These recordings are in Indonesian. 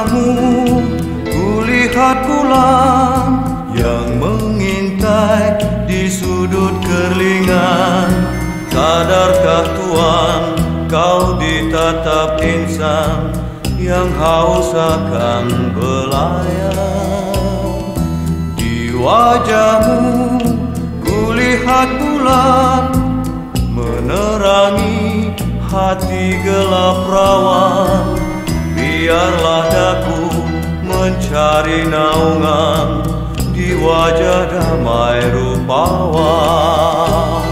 wajahmu kulihat bulan yang mengintai di sudut kerlingan. Sadarkah Tuhan, kau ditatap insan yang haus akan belayan. Di wajahmu kulihat bulan menerangi hati gelap rawan. Biarlah daku mencari naungan di wajah damai rupawan.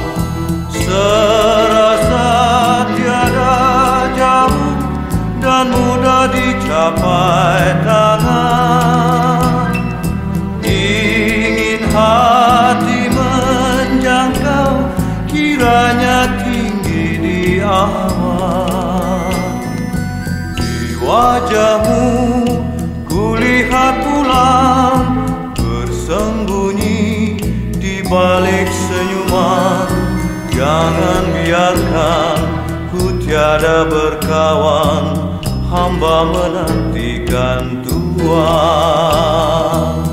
Serasa tiada jauh dan mudah dicapai tangan. Ingin hati menjangkau, kiranya tinggi di awan. Di wajahmu kulihat bulan bersembunyi di balik senyuman. Jangan biarkan ku tiada berkawan, hamba menantikan Tuhan.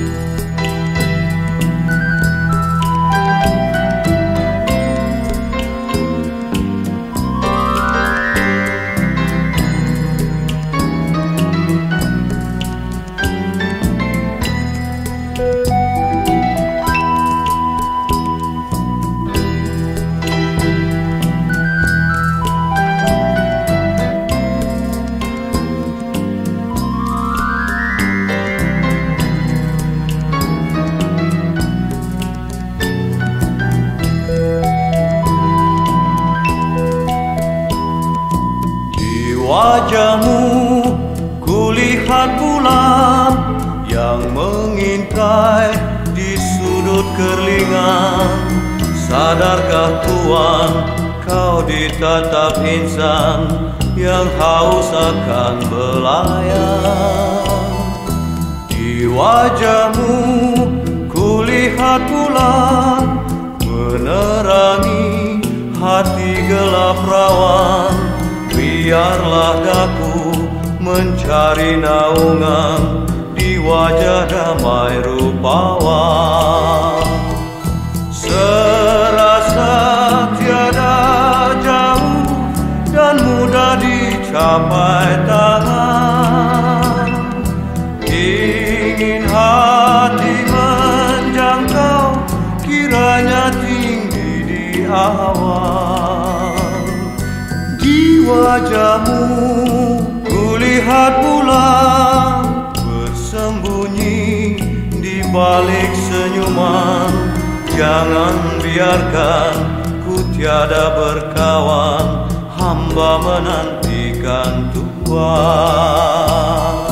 Wajahmu kulihat bulan yang mengintai di sudut kerlingan. Sadarkah Tuhan, kau ditatap insan yang haus akan belayan. Di wajahmu kulihat bulan menerangi hati gelap rawan. Biarlah daku mencari naungan di wajah damai rupawan. Serasa tiada jauh dan mudah dicapai tangan. Ingin hati menjangkau, kiranya tinggi di awan. Di wajahmu kulihat bulan bersembunyi di balik senyuman. Jangan biarkan ku tiada berkawan, hamba menantikan Tuhan.